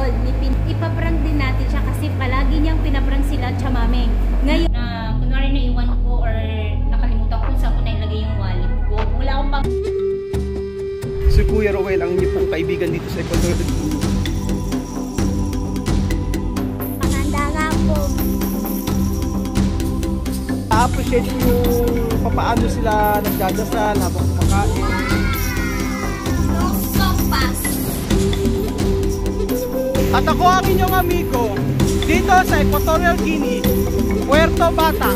all. Ipaprank din natin siya kasi palagi niyang pinaprank sila chamameng. Ngayon, kunwari naiwan ko or nakalimutan ko kung saan ko nailagay yung wallet ko. Wala akong pang... Si Kuya Roel ang inyong pong kaibigan dito sa Ecuador. Pakanda nga po. I-appreciate yung papaano sila nagdadasal habang kumakain. At ako ang inyong amigo dito sa Equatorial Guinea, Puerto Bata.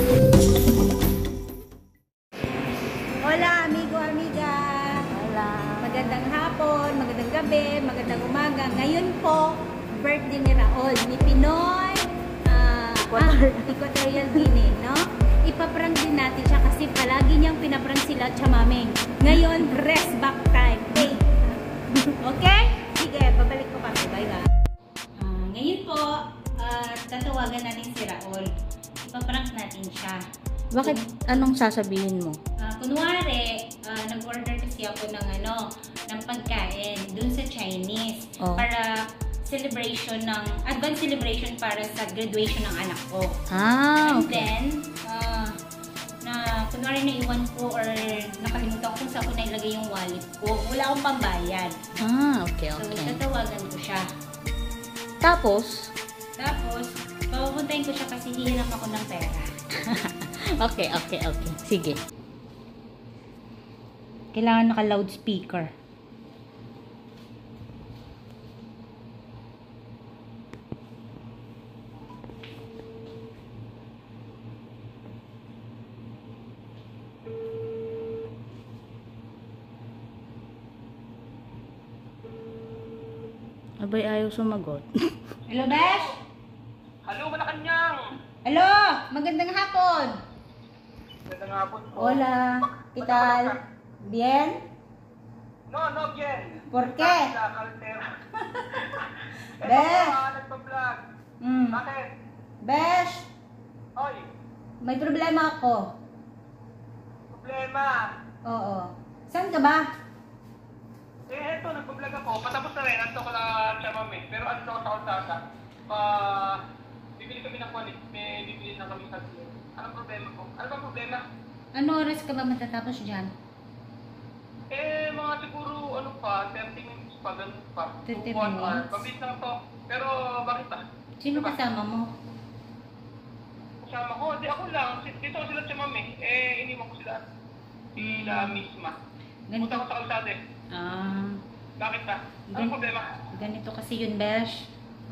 Hola amigo, amiga. Hola. Magandang hapon, magandang gabi, magandang umaga. Ngayon po, birthday ni Raul, ni Pinoy Equatorial Guinea, no? Ipaprank din natin siya kasi palagi niyang pinaprank sila chamameng. Ngayon, rest back time. Okay? Okay? Sige, babalik ko kami. Bye-bye. Ngayon po, tatawagan natin si Raul. Ipaprank natin siya. Bakit? Anong sasabihin mo? Kunwari, nag-order kasi ako ng pagkain dun sa Chinese para celebration advance celebration para sa graduation ng anak ko. And then, kunwari naiwan ko or nakalimutan ko kung saan ko nailagay yung wallet ko. Wala akong pambayad. Okay. So, tatawagan ko siya. Tapos, papupuntahin ko siya kasi hihiram ako ng pera. Okay. Sige. Kailangan naka-loudspeaker. Abay, ayaw sumagot. Hello, Besh? Hello, Malacanang! Hello! Magandang hapon! Magandang hapon po. Hola! ¿Qué tal? ¿Bien? No, bien. ¿Por qué? Sa Caltera. Besh! Nagpa-vlog. Bakit? Besh! Oy, May problema ako. problema. Oo. Saan ka ba? Eto, nagpa-vlog ako. Patapos na rin. Anto ko na chamameng. Pero anto ko sa kalsada. Bibili kami ng kulit. May bibili na kami sa siya. Anong problema po? Ano bang problema? Ano oras ka ba matatapos dyan? Mga siguro, 30 minutes pa, ganun pa. 30 1 hour. minutes? Mabilis lang to. Pero, bakit ba? Sino kasama mo? Kasama ko, di ako lang. Dito sila chamameng. Iniwan ko sila. Sila misma. Punta ko sa kalsada eh. Bakit ba? Anong problema? Ganito kasi yun, Besh.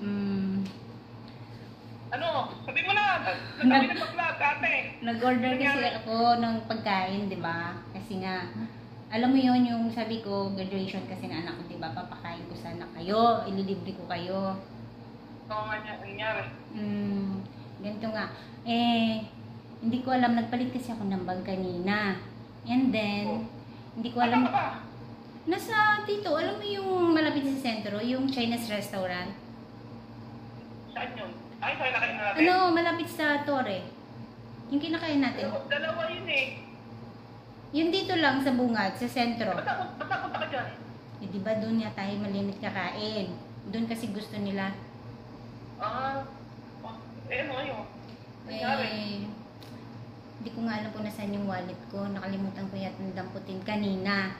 Ano? Sabi mo na! Sabi na pag-vlog, ate! Nag-order kasi ako ng pagkain, di ba? Kasi nga, alam mo yun, yung sabi ko, graduation kasi na anak ko, di ba? Papakain ko sana kayo, ililibre ko kayo. Oo nga niya, nangyari. Ganito nga. Hindi ko alam, nagpalit kasi ako ng bag kanina. And then, hindi ko alam. Ano ba? Nasa dito, alam mo yung malapit sa sentro, yung Chinese restaurant? Saan yun? Ay, kaya nakain na natin? Malapit sa Torre. Yung kinakain natin. Dalawa yun eh. Yung dito lang sa Bungad, sa sentro. Ba't napunta ka dyan? Di ba doon nga tayo malimit kakain? Doon kasi gusto nila. Ano ngayon? Nangyari? Hindi ko nga alam kung nasaan yung wallet ko. Nakalimutan ko yata damputin kanina.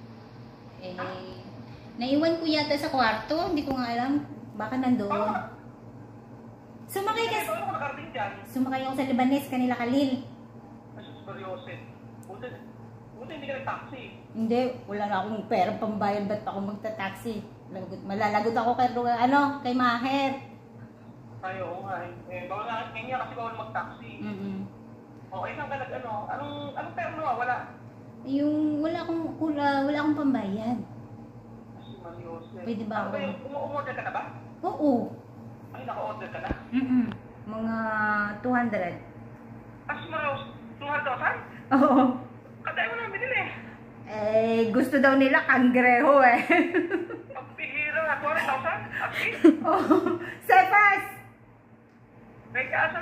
Naiwan ko yata sa kwarto. Hindi ko nga alam. Baka nandoon. Sumakay kasi. Ano ko nakarating dyan? Sumakay ako sa Libanes, kanila Khalil. Asus, Baryosin. Buti hindi ka nag-taxi. Hindi, wala na akong pera pambayad. Ba't ako magta-taxi? Malalagot ako kay Maher. Ay, oo nga eh. Bawal nga, kanya kasi bawal mag-taxi. Okay, saan ka anong pera mo? Wala. Yung wala akong pambayad. Asus, Baryosin. Pwede ba ako? Umorder ka na ba? Oo. Ay, naka-order ka na? Mga 200. Asus, Baryosin. 200,000? Oo. Katay mo na binili. Gusto daw nila kangreho eh. Pagpihira, 200,000? Asus? Oo. Sepas! May kaasan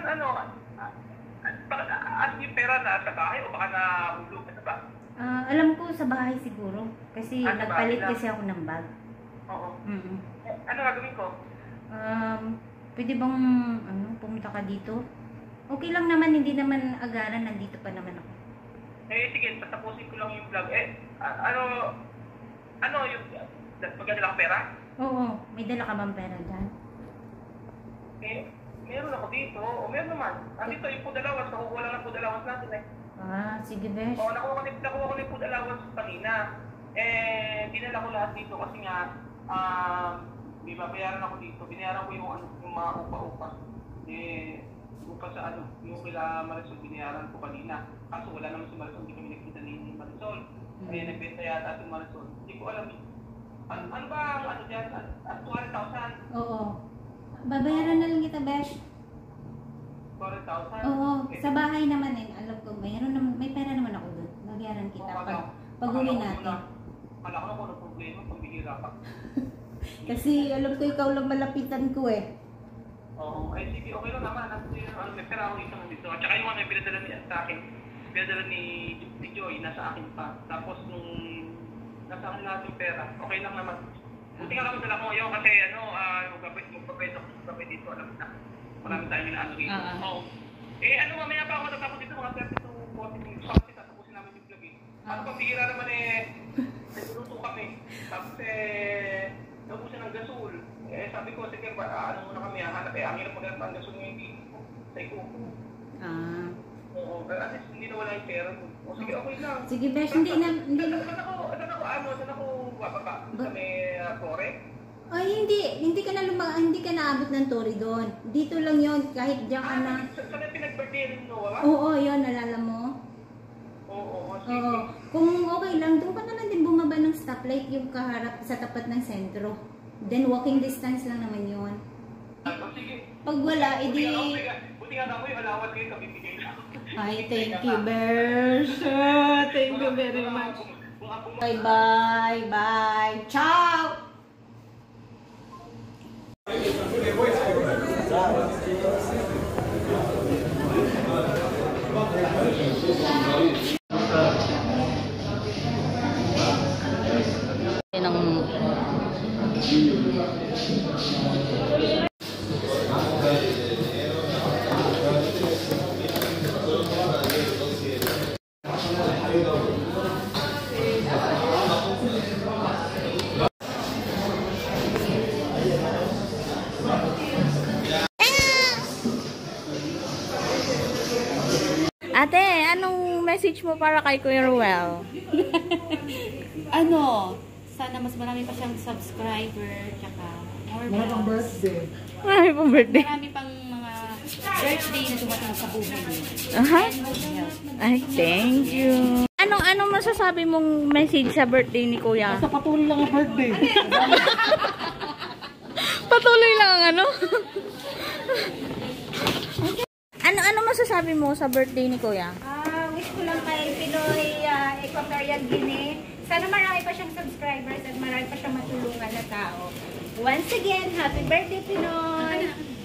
yung pera na sa bahay o baka nahulog? Ano ba? Alam ko sa bahay siguro. Kasi Sa nagpalit bahay lang. kasi ako ng bag. Oo. Ano gagawin ko? Pwede bang pumunta ka dito? Okay lang naman, hindi naman agaran, nandito pa naman ako. Sige, tatapusin ko lang yung vlog. Ano yung, magdadala ka pera? Oo, may dala ka bang pera dyan? Meron ako dito. O, meron naman. Andito yung food allowance. Nakukuha lang ng food allowance natin eh. Sige, Besh. Oo, nakuha ko ng food allowance kanina. Dinala ko lahat dito kasi nga, may babayaran ako dito. Binayaran ko yung mga upa-upa. Upa sa yung kila Marisol, binayaran ko kanina. Kaso wala naman si Marisol, hindi kami nakita ni Marisol. Nagbenta yata si Marisol. Hindi ko alam. Ano ba ang dyan? 200,000? Oo. Babayaran na lang kita, Besh. 200,000? Oo, sa bahay naman alam ko, may pera naman ako doon. Babayaran kita pag-uwi natin. Kala ko na kung ano problema, pambihira ka. Kasi alam ko ikaw lang malapitan ko eh. Oo, sige, okay lang naman. May pera ako isang dito. At saka yung yung pinadala niya sa akin, pinadala ni Joy, nasa akin pa. Tapos nung nasa akin lahat yung pera, okay lang naman. Buti nga lang dala ko ngayon kasi magpapay dito, alam na. Marami tayong inaano dito. Mamaya pa ako natapos dito, mga 30 to 40 minutes. Kasi tatapusin namin yung vlog eh. Pambihira naman nagluto kami. Tapos naubusan ng gasol. Sabi ko, sige, muna kami, hanap ang hirap maghanap ang gasol ngayon dito. Sa Ikuko. Oo, pero at least hindi na wala yung pera mo. Sige, okay lang. Sige, Besh, hindi na. Saan ako bababa? Sa may Tore? Ay, hindi ka naabot ng Tore doon. Dito lang yon kahit diyan ka na. Saan yung pinag-birthday rin Noah? Oo, yun, nalala mo? Oo, sige. Oo. Kung okay lang, doon ka na lang din bumaba ng stoplight yung kaharap sa tapat ng sentro. Then walking distance lang naman yun. Sige. Pag wala, edi... Buti nga ako yung alawat kayo, kabibigay lang. Ay, thank you, Besh. Thank you very much. Bye. Ciao! Ate, anong message mo para kay Kuya Ruel? Sana mas marami pa siyang subscriber, tsaka more birthday. Marami pong birthday. Marami pang mga birthday na dumating sa buhay niya. Ay, thank you. Anong masasabi mong message sa birthday ni Kuya? Basta patuloy lang ang birthday. Patuloy lang ang ano? Ano masasabi mo sa birthday ni Kuya? Wish ko lang kay Pinoy Equatorial Guinea. Sana marami pa siyang subscribers at marami pa siyang matulungan na tao. Once again, happy birthday, Pinoy!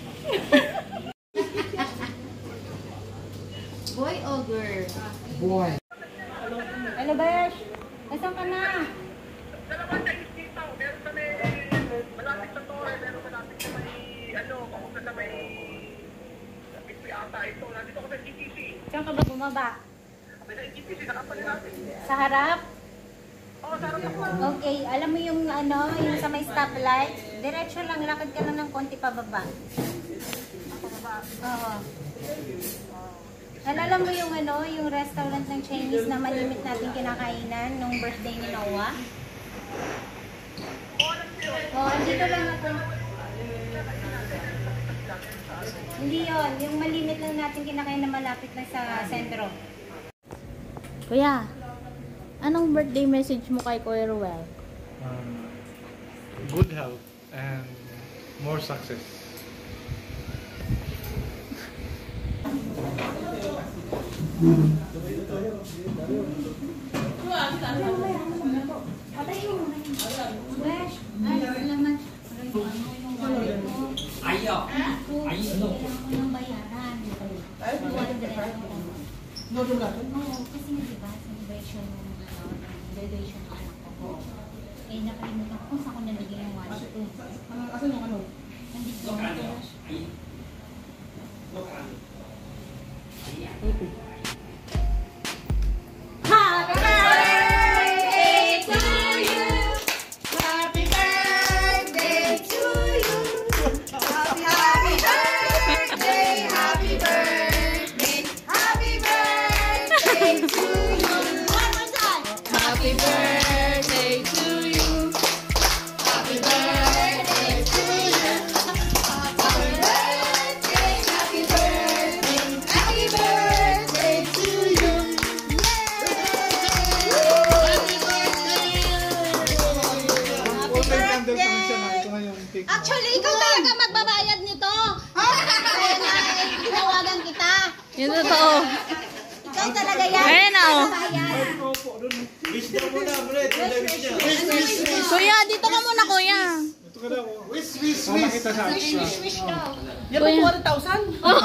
Boy o girl? Boy. Hello, Besh? Nasaan ka na? Dalawang Chinese dito. Meron sa may malapit sa Tore, meron malapit sa may kamusta sa may ata ito. Nandito ko sa GTC. Saan ka ba bumaba? Sa GTC, nakapalit natin. Sa harap? Oo, sa harap ako. Okay, alam mo yung yung sa may stoplight? Diretso lang, lakad ka lang ng konti pababa. Oo. Alala mo yung yung restaurant ng Chinese na malimit natin kinakainan nung birthday ni Noah? Oo, andito lang ako. Hindi yun, yung malimit lang natin kinakain na malapit lang sa sentro. Kuya, anong birthday message mo kay Kuya Ruel? Good health and more success. Besh, ay, salamat. Ayo. Ng bayaran. Oo, kasi nga diba, celebration ng graduation ng anak ko. Nakalimutan ko kung saan ko nalagay yung wallet ko. Asan yung Nandito. Actually, ikaw talaga magbabayad nito. Kaya na, tinawagan kita. Yun totoo. Ikaw talaga yan. Ayan na, oh. Kuya, dito ka muna, kuya. Makita sa Yan ba 200,000?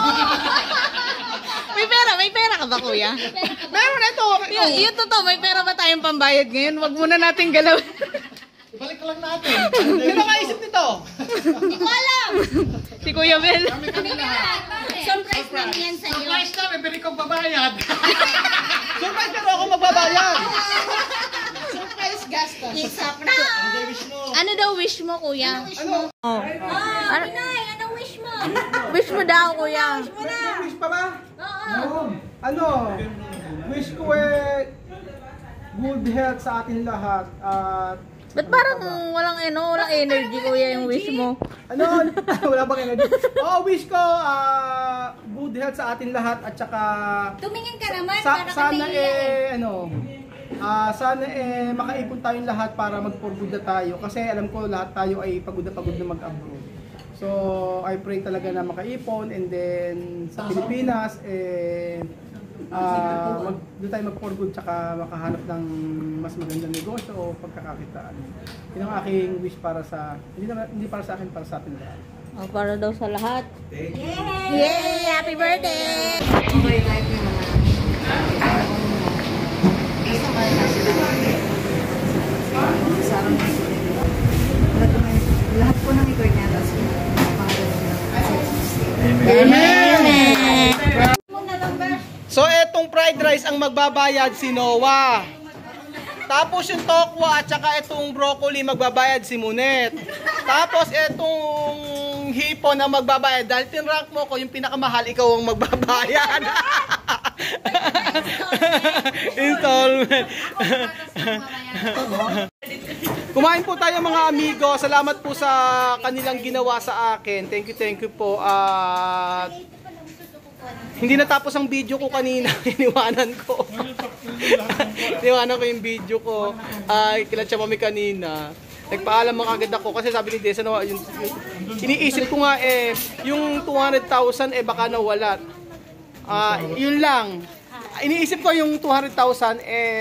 May pera ka ba, kuya? Meron na ito. Yun totoo, may pera ba tayong pambayad ngayon? Wag muna natin galawin. Balik lang natin. Sino kaisip nito? Hindi ko alam. Si Kuya Bel. Surprise lang yan sa'yo. Surprise na, may pili kong babayad. Surprise pero ako magbabayad. Surprise gastos. Surprise. Ano daw wish mo, kuya? Ano? Oh. Pinay, anong wish mo? Wish mo daw, kuya. Wish pa ba? Oo. Ano? Wish ko good health sa atin lahat at Ba't parang walang energy, kuya, yung wish mo? ano? Wala bang energy? Wish ko good health sa atin lahat at saka Tumingin ka naman para sana kami sana makaipon tayong lahat para mag-for-good na tayo kasi alam ko lahat tayo ay pagod na mag-abroad. So I pray talaga na makaipon and then sa Pilipinas doon tayo mag-for-good tsaka makahanap ng mas magandang negosyo o pagkakakitaan. Yun ang aking wish para sa hindi para sa akin, para sa atin lahat. Oh, para daw sa lahat. Yay! Happy birthday! Lahat po ng ito niya. Amen! So etong fried rice ang magbabayad si Noah. Tapos yung tokwa at saka itong broccoli magbabayad si Munet. Tapos itong hipon ang magbabayad. Dahil tinrank mo ko yung pinakamahal, ikaw ang magbabayad. Installment. Kumain po tayo mga amigo. Salamat po sa kanilang ginawa sa akin. Thank you po. Hindi natapos ang video ko kanina. Iniwanan ko. Iniwanan ko yung video ko. Kila Chamami kanina. Nagpaalam mga agad ako kasi sabi ni Desa na iniisip ko nga yung 200,000 baka nawala. Yun lang. Iniisip ko yung 200,000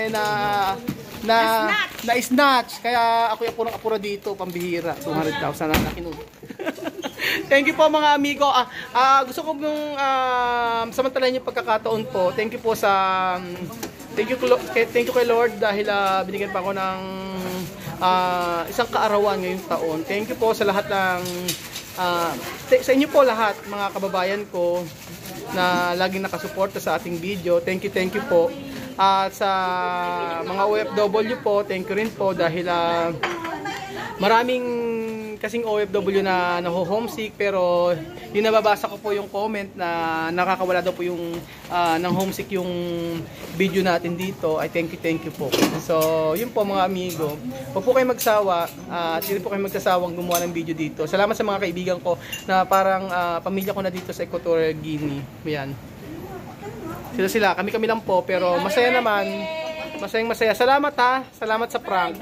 na snatch. Kaya ako yung apura dito, pambihira. 200,000 na kinuha. Thank you po mga amigo. Gusto ko yung samantalahin yung pagkakataon po. Thank you po thank you kay Lord dahil binigyan pa ako ng isang kaarawan ngayong taon. Thank you po sa lahat ng sa inyo po lahat mga kababayan ko na laging nakasuporta sa ating video. Thank you po. At sa mga OFW po, thank you rin po dahil maraming kasing OFW na naho-homesick pero yung nababasa ko po yung comment na nakakawala daw po yung ng homesick yung video natin dito. Ay thank you po. So yun po mga amigo. Huwag po kayo magsawa at hindi po kayo magsasawang gumawa ng video dito. Salamat sa mga kaibigan ko na parang pamilya ko na dito sa Equatorial Guinea. Yan. Sila kami lang po pero masaya naman. Masaya. Salamat ha. Salamat sa prank.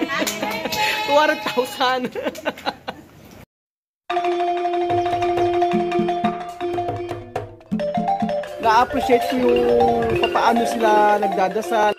200,000. Na-appreciate ko yung paano sila nagdadasal.